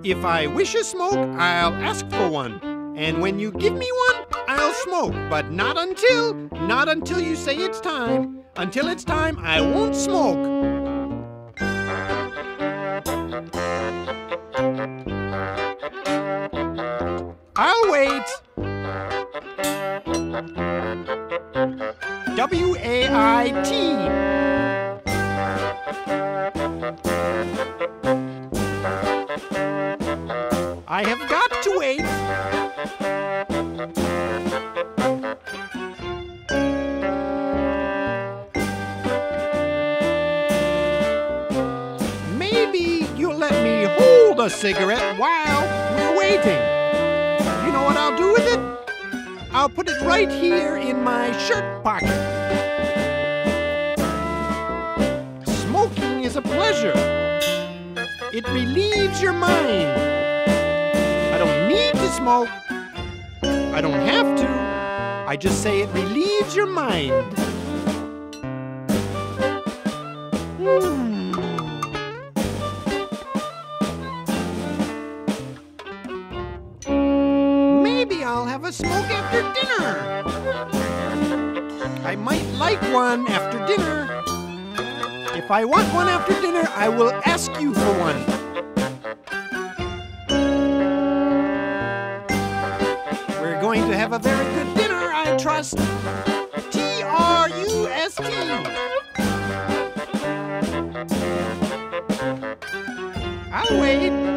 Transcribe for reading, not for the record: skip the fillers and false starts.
If I wish a smoke, I'll ask for one. And when you give me one, I'll smoke. But not until you say it's time. Until it's time, I won't smoke. I'll wait. W-A-I-T. I have got to wait. Maybe you'll let me hold a cigarette while we're waiting. You know what I'll do with it? I'll put it right here in my shirt pocket. Smoking is a pleasure. It relieves your mind. I don't need to smoke. I don't have to. I just say it relieves your mind. Maybe I'll have a smoke after dinner. I might like one after dinner. If I want one after dinner, I will ask you for one. We're going to have a very good dinner, I trust. T-R-U-S-T. I'll wait.